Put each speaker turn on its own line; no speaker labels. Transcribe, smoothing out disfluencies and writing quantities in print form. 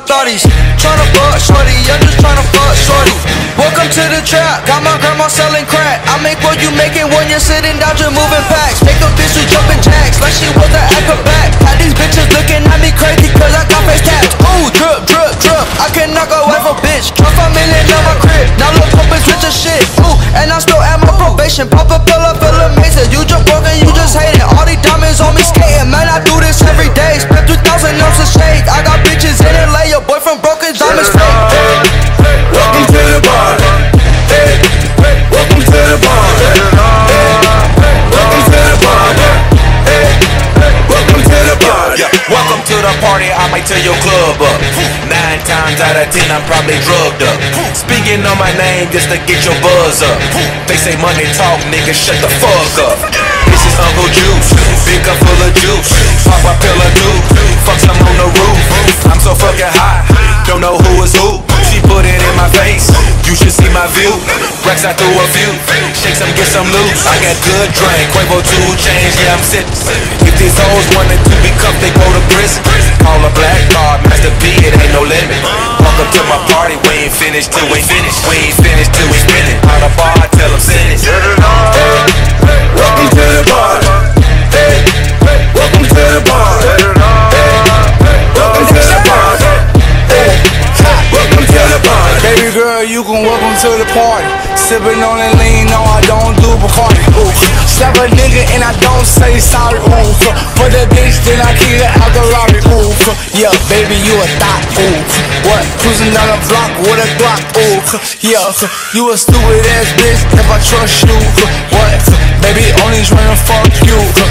thotties. Tryna fuck shorty, I'm just tryna fuck shorty. Welcome to the trap, got my grandma selling crack. I make what you making when you're sitting down just moving packs. Make a bitch who jumping jacks like she was an acrobat. Had these bitches looking at me crazy cause I got face tats. Ooh, drip, drip, drip, I can knock a wife a bitch. Drop $5 million on my crib, now look up is rich as shit. Ooh, and I'm still at my probation. Pop a pill, I feel amazing. You just broken, you just hating. All these diamonds on me skating, man, I do this every day. Spent 3,000 ounces of shade. I got bitches in LA, your boyfriend broken, diamonds fake.
Welcome to the bar. Hey, welcome to the bar. Welcome to the bar. Hey, welcome to the bar.
Welcome to the party, I might tear your club up. 9 times out of 10, I'm probably drugged up. Speaking on my name just to get your buzz up. They say money talk, nigga, shut the fuck up. This is Uncle Juice, big cup full of juice. Pop a pill or two, fuck some on the roof. I'm so fucking hot, don't know who is who. She put it in my face, you should see my view. Racks I threw a few, shake some, get some loose. I got good drink, Quavo 2 Chainz, yeah I'm sick. If these hoes wanted to be cuffed, they go to prison. Call a black card, Master P, it ain't no limit. Welcome to my party, we ain't finished till we finish. We ain't finished till we spinning. Out the bar, tell them send it.
Welcome to the bar. Hey, welcome to the bar. Welcome to the bar. Welcome to the bar.
Baby girl, you can welcome to the party. Sippin' on that lean, no I don't do Bacardi. Ooh, slap a nigga and I don't say sorry. Ooh, for the bitch then I kick her out the lobby. Ooh, yeah, baby you a thot. Ooh, what? Cruising down the block with a Glock. Ooh, yeah, you a stupid ass bitch if I trust you. What? Baby only tryna fuck you.